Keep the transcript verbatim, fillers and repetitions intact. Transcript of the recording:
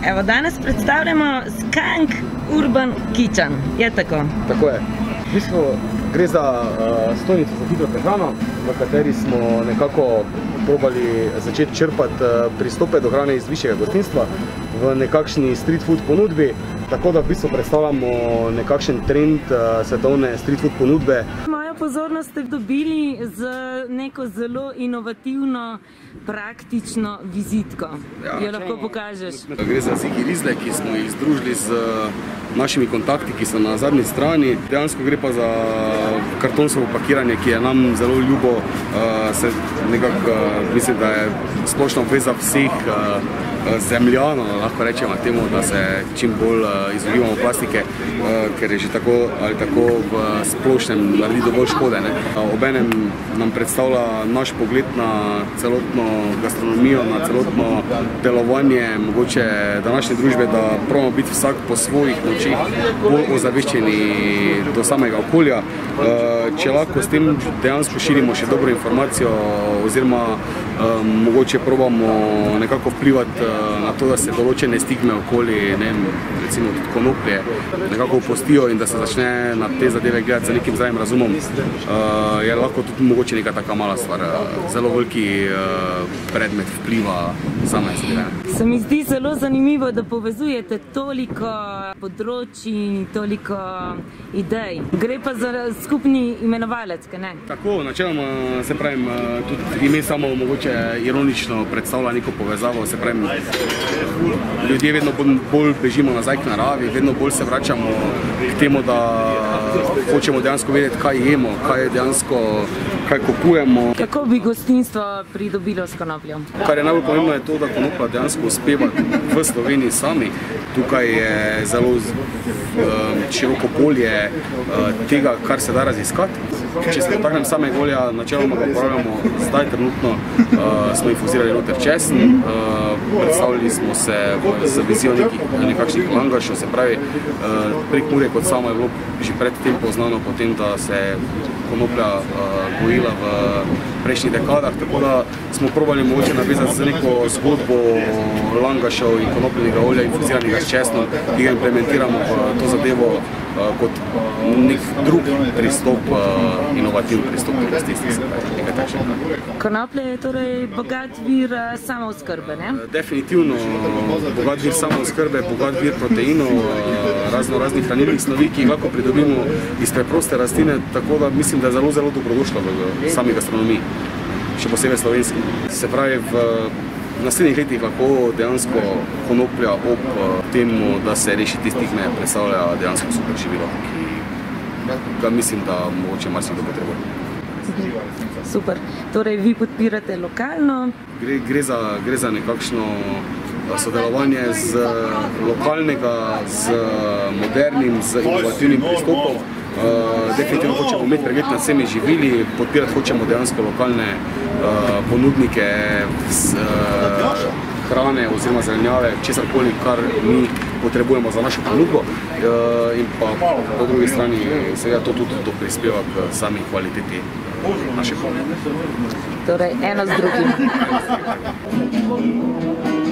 Evo, danes predstavljamo Skunk Urban Kitchen. Je tako? Tako je. V bistvu gre za uh, stojnico za hitro prehrano, v kateri smo nekako probali začeti črpati uh, pristope do hrane iz višjega gostinstva v nekakšni street food ponudbi. Tako da v bistvu predstavljamo nekakšen trend uh, svetovne street food ponudbe. Mojo pozornost ste dobili z neko zelo inovativno, praktično vizitko. Ja, jo lahko pokažeš? Gre za Ziggy Rizle, ki smo jih združili z našimi kontakti, ki so na zadnji strani. Dejansko gre pa za kartonsko pakiranje, ki je nam zelo ljubo. Uh, se nekako, uh, mislim, da je splošna obveza vseh uh, zemljanov, lahko rečemo temu, da se čim bolj uh, izogibamo plastike, uh, ker je že tako ali tako v splošnem naredi dovolj škode. Ne? Uh, obenem nam predstavlja naš pogled na celotno gastronomijo, na celotno delovanje mogoče današnje družbe, da probamo biti vsak po svojih močeh bolj ozaveščeni do samega okolja. Uh, če lahko s tem dejansko širimo še dobro informacijo oziroma um, mogoče probamo nekako vplivati uh, na to, da se določene stigme okoli, ne vem, recimo tudi konoplje, nekako opustijo in da se začne na te zadeve gledati z nekim zdravim razumom, uh, je lahko tudi mogoče neka taka mala stvar, uh, zelo veliki uh, predmet vpliva same zadeve. Se mi zdi zelo zanimivo, da povezujete toliko področji, toliko idej. Gre pa za skupni imenovalec, kaj ne? Tako, načeloma se pravim, tudi ime samo mogoče ironično predstavlja neko povezavo, se pravim, ljudje vedno bolj bežimo nazaj k naravi, vedno bolj se vračamo k temu, da hočemo dejansko vedeti, kaj jemo, kaj dejansko, kaj kupujemo. Kako bi gostinstvo pridobilo s konopljo? Kar je najbolj pomembno je to, da konoplja dejansko uspeva v Sloveniji sami. Tukaj je zelo široko polje tega, kar se da raziskati. Če se dotaknem samega olja, načeloma ga uporabljamo zdaj trenutno, smo infuzirali noter česen, predstavljali smo se z vizijo nekakšnih langašov, se pravi, Prekmurje kot samo je bilo že predtem poznano potem, da se konoplja gojila v prejšnjih dekadah, tako da smo probali mogoče navezati z neko zgodbo langašov in konopljenega olja infuziranega s česnom, ki ga implementiramo v to zadevo kot nek drug pristop, inovativni pristop do gostinstva, nekaj takšnega. Konoplja je torej bogat vir samooskrbe, ne? Definitivno bogat vir samooskrbe, bogat vir proteinov, razno raznih hranilnih snovi, ki jih lahko pridobimo iz preproste rastline, tako da mislim, da je zelo, zelo dobrodošla v sami gastronomiji, še posebej slovenski. Se pravi, v naslednjih letih lahko dejansko konoplja ob temu, da se reši te stigme, predstavlja dejansko super živilo, ki ga mislim, da mogoče marsikdo potrebuje. Super. Torej, vi podpirate lokalno? Gre, gre, za, gre za nekakšno sodelovanje z lokalnega, z modernim, z inovativnim pristopom. Uh, definitivno hočemo imeti pregled nad vsemi živili, podpirati hočemo dejansko lokalne uh, ponudnike z, uh, hrane oziroma zelenjave, česarkoli, kar mi potrebujemo za našo ponudbo. Uh, in pa po drugi strani seveda to tudi to prispeva k sami kvaliteti naše ponudbe. Torej, eno z drugim.